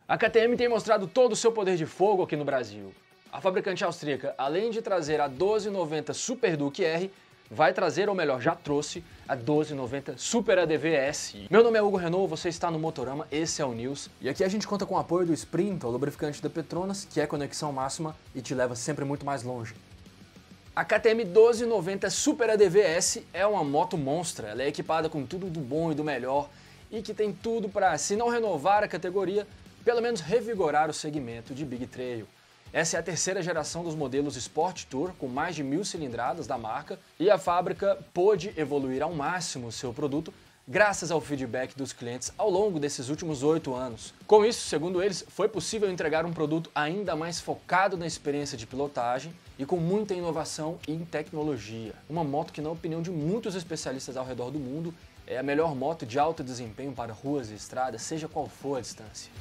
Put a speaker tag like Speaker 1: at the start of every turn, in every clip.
Speaker 1: A KTM tem mostrado todo o seu poder de fogo aqui no Brasil. A fabricante austríaca, além de trazer a 1290 Super Duke R, vai trazer, ou melhor, já trouxe, a 1290 Super ADV S. Meu nome é Hugo Renault, você está no Motorama, esse é o News. E aqui a gente conta com o apoio do Sprint, o lubrificante da Petronas, que é conexão máxima e te leva sempre muito mais longe. A KTM 1290 Super ADV S é uma moto monstra, ela é equipada com tudo do bom e do melhor e que tem tudo para, se não renovar a categoria, pelo menos revigorar o segmento de Big Trail. Essa é a terceira geração dos modelos Sport Tour, com mais de 1000 cilindradas da marca, e a fábrica pôde evoluir ao máximo o seu produto graças ao feedback dos clientes ao longo desses últimos 8 anos. Com isso, segundo eles, foi possível entregar um produto ainda mais focado na experiência de pilotagem e com muita inovação em tecnologia. Uma moto que, na opinião de muitos especialistas ao redor do mundo, é a melhor moto de alto desempenho para ruas e estradas, seja qual for a distância.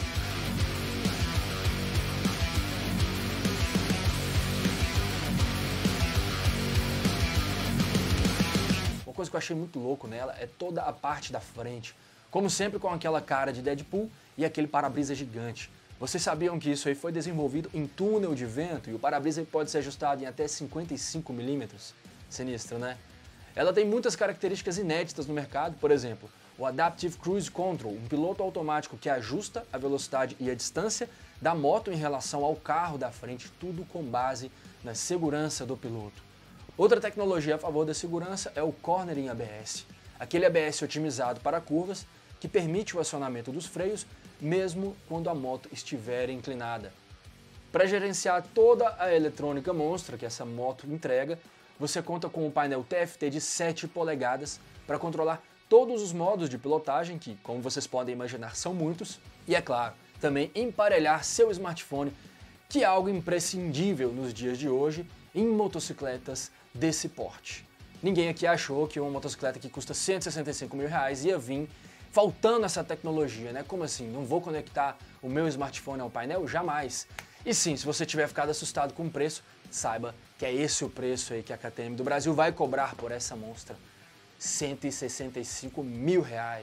Speaker 1: Uma coisa que eu achei muito louco nela é toda a parte da frente, como sempre com aquela cara de Deadpool e aquele para-brisa gigante. Vocês sabiam que isso aí foi desenvolvido em túnel de vento e o para-brisa pode ser ajustado em até 55 mm? Sinistro, né? Ela tem muitas características inéditas no mercado, por exemplo, o Adaptive Cruise Control, um piloto automático que ajusta a velocidade e a distância da moto em relação ao carro da frente, tudo com base na segurança do piloto. Outra tecnologia a favor da segurança é o Cornering ABS, aquele ABS otimizado para curvas que permite o acionamento dos freios mesmo quando a moto estiver inclinada. Para gerenciar toda a eletrônica monstra que essa moto entrega, você conta com um painel TFT de 7 polegadas para controlar todos os modos de pilotagem, que, como vocês podem imaginar, são muitos, e é claro, também emparelhar seu smartphone, que é algo imprescindível nos dias de hoje em motocicletas desse porte. Ninguém aqui achou que uma motocicleta que custa R$165 mil ia vir faltando essa tecnologia, né? Como assim? Não vou conectar o meu smartphone ao painel? Jamais! E sim, se você tiver ficado assustado com o preço, saiba que é esse o preço aí que a KTM do Brasil vai cobrar por essa monstra. R$165 mil.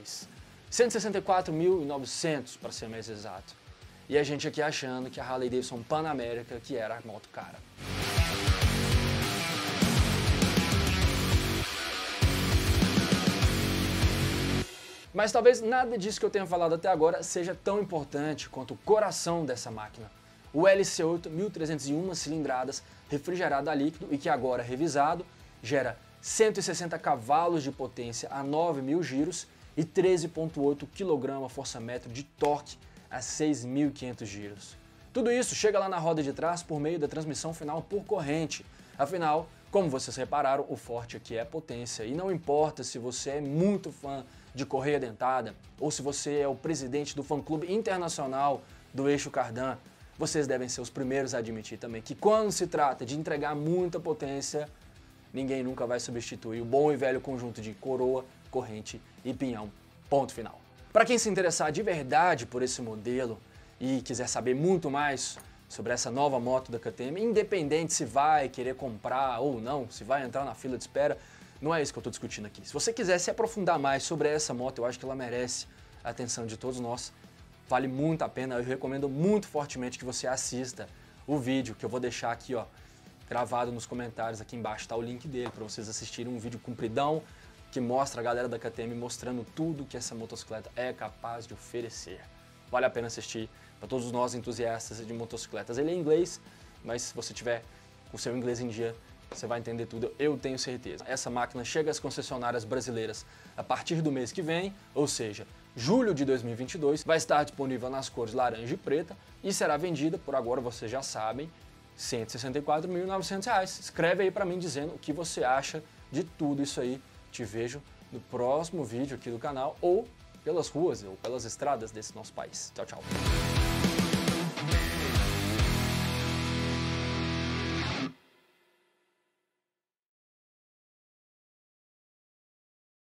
Speaker 1: R$164.900 para ser mais exato. E a gente aqui achando que a Harley Davidson Pan America que era a moto cara. Mas talvez nada disso que eu tenha falado até agora seja tão importante quanto o coração dessa máquina. O LC8 1301 cilindradas refrigerado a líquido e que agora revisado gera 160 cavalos de potência a 9.000 giros e 13,8 kgfm de torque a 6.500 giros. Tudo isso chega lá na roda de trás por meio da transmissão final por corrente. Afinal, como vocês repararam, o forte aqui é a potência e não importa se você é muito fã de correia dentada ou se você é o presidente do fã-clube internacional do Eixo Cardan, vocês devem ser os primeiros a admitir também que quando se trata de entregar muita potência, ninguém nunca vai substituir o bom e velho conjunto de coroa, corrente e pinhão. Ponto final. Para quem se interessar de verdade por esse modelo e quiser saber muito mais sobre essa nova moto da KTM, independente se vai querer comprar ou não, se vai entrar na fila de espera, não é isso que eu estou discutindo aqui. Se você quiser se aprofundar mais sobre essa moto, eu acho que ela merece a atenção de todos nós. Vale muito a pena, eu recomendo muito fortemente que você assista o vídeo que eu vou deixar aqui, ó, gravado nos comentários aqui embaixo, tá o link dele para vocês assistirem, um vídeo compridão que mostra a galera da KTM mostrando tudo que essa motocicleta é capaz de oferecer. Vale a pena assistir para todos nós entusiastas de motocicletas. Ele é em inglês, mas se você tiver o seu inglês em dia, você vai entender tudo, eu tenho certeza. Essa máquina chega às concessionárias brasileiras a partir do mês que vem, ou seja, julho de 2022, vai estar disponível nas cores laranja e preta e será vendida, por agora vocês já sabem, R$164.900. Escreve aí pra mim dizendo o que você acha de tudo isso aí. Te vejo no próximo vídeo aqui do canal ou pelas ruas ou pelas estradas desse nosso país. Tchau, tchau.